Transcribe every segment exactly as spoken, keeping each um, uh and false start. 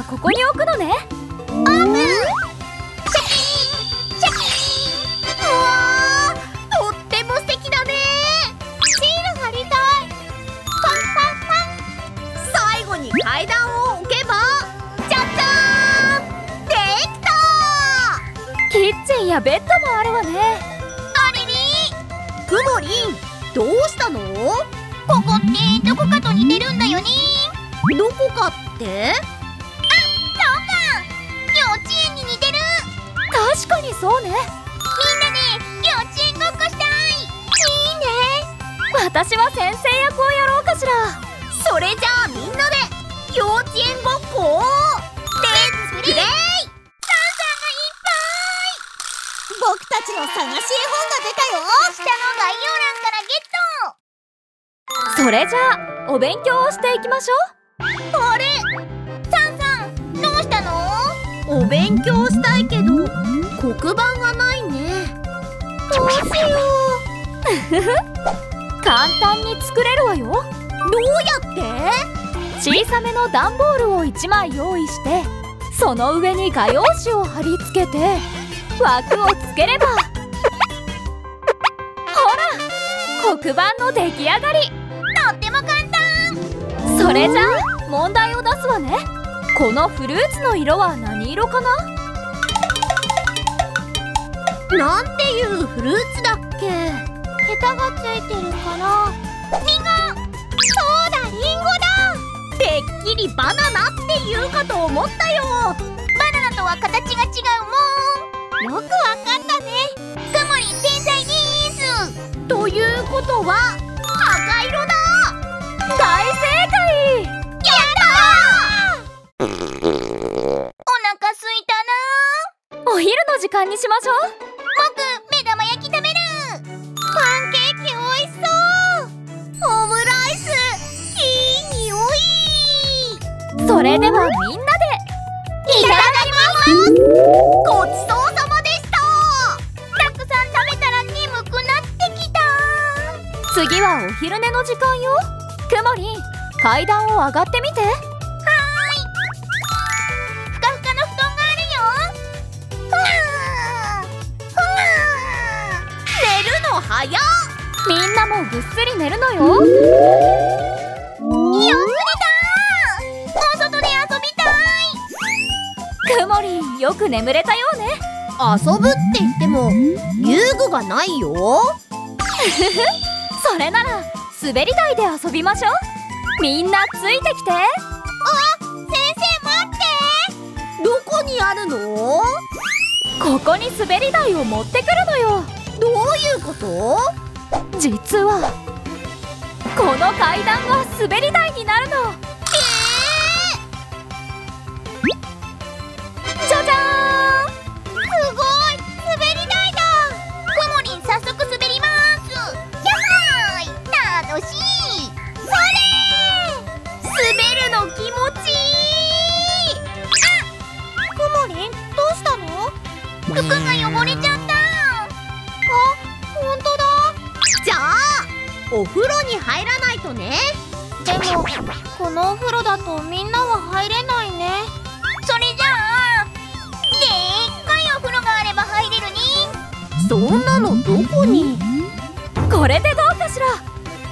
ここに置くのね。 オープン。シャキーンシャキーン。うわー、とっても素敵だね。シール貼りたい。パンパンパン。最後に階段を置けば、じゃじゃーん、できた。 キッチンやベッドもあるわね。 あれりー、くもりん、どうしたの？ここってどこかと似てるんだよね。どこかって？あ、そうか、幼稚園に似てる。 確かにそうね。 みんなで幼稚園ごっこしたい。いいね。 私は先生役をやろうかしら。 それじゃあみんなで幼稚園ごっこをレッツプレイ。さんさんがいっぱい。僕たちの探し絵本が出たよ。下の概要欄からゲット。 それじゃあお勉強をしていきましょう。 あれ、さんさん、どうしたの？お勉強したいけど黒板がないね。どうしよう簡単に作れるわよ。 どうやって？ 小さめの段ボールをいちまい用意して、その上に画用紙を貼り付けて枠をつければ、ほら黒板の出来上がり。 とっても簡単。 それじゃあ問題を出すわね。このフルーツの色は何色かな？ なんていうフルーツだっけ？ヘタがついてるから。リンゴ。そうだ、リンゴだ。てっきりバナナって言うかと思ったよ。バナナとは形が違うもん。よくわかったね。くもりん天才でーす。ということは赤色だ。 大正解。 やったー。お腹すいたな。 お昼の時間にしましょう。 僕、目玉焼き食べる。パンケーキおいしそう。オムライス、いい匂い。 それではみんなでいただきます。ごちそうさまでした。たくさん食べたら眠くなってきた。 次はお昼寝の時間よ。くもりん、階段を上がってみて。はーい。 ふかふかの布団があるよ。ふわーふわー。寝るの早っ。 みんなもぐっすり寝るのよ。 よく寝た。お外で遊びたい。 くもりん、よく眠れたようね。 遊ぶって言っても遊具がないよ。 それなら滑り台で遊びましょう。みんなついてきて。 あ、先生待って。どこにあるの？ ここに滑り台を持ってくるのよ。 どういうこと？ 実はこの階段が滑り台になるの。じゃじゃーん。 すごい、滑り台だ。くもりん、早速滑ります。やはーい、楽しい。それー、滑るの気持ちいい。あ、くもりん、どうしたの？服が汚れちゃった。あ、ほんとだ。じゃあお風呂に入らないとね。でもこのお風呂だとみんなは入れないね。それじゃあでっかいお風呂があれば入れるに。そんなのどこに？ これでどうかしら。 うわ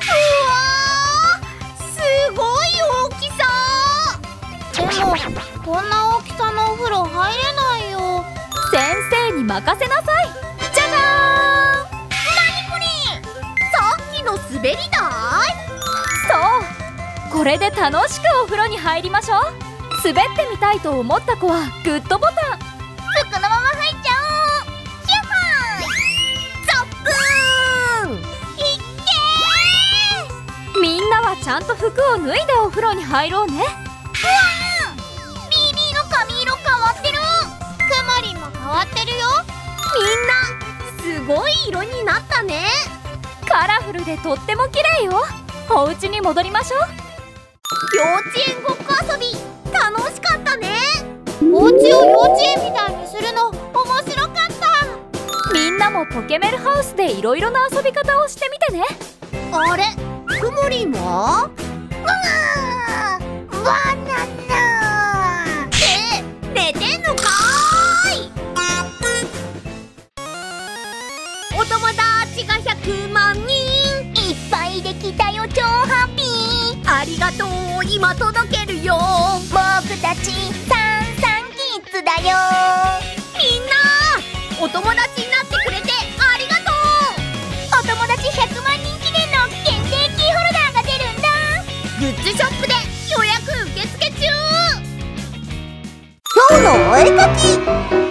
ー、すごい大きさ。でもこんな大きさのお風呂入れないよ。 先生に任せなさい。じゃじゃーん。 何これ？さっきの滑り台？ そう、これで楽しくお風呂に入りましょう。滑ってみたいと思った子はグッドボタン。 服のまま入っちゃおう。ヒュッハーイ、ザップーン。いっけー。 みんなはちゃんと服を脱いでお風呂に入ろうね。 うわー、ビービーの髪色変わってる。くもりんも変わってるよ。みんなすごい色になったね。 カラフルでとっても綺麗よ。お家に戻りましょう。 幼稚園ごっこ遊び楽しかったね。お家を幼稚園みたいにするの面白かった。 みんなもポケメルハウスでいろいろな遊び方をしてみてね。 あれ、くもりんは？うわー、バナナ。えがとう。今届けるよ。僕たちサンサンキッズだよ。みんなお友達になってくれてありがとう。お友達ひゃくまんにん記念の限定キーホルダーが出るんだ。グッズショップで予約受付中。今日のお絵かき。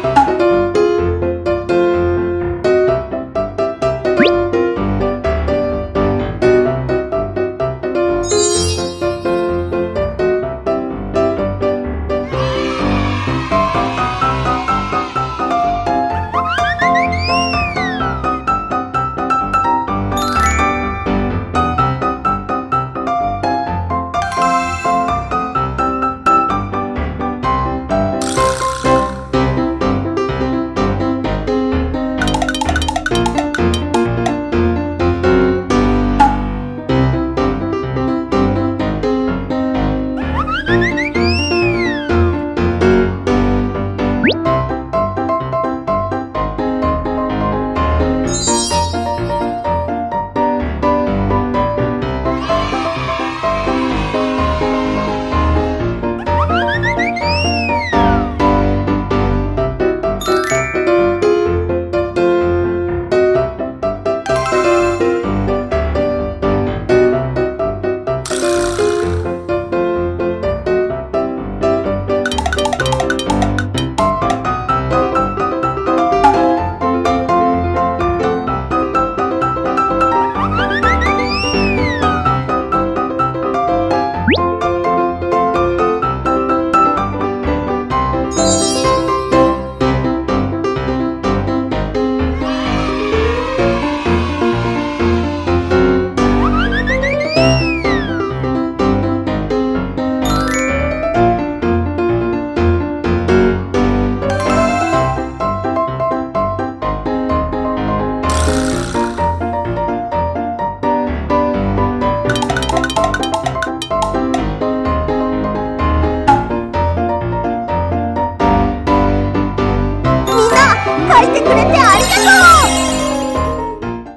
書いてくれて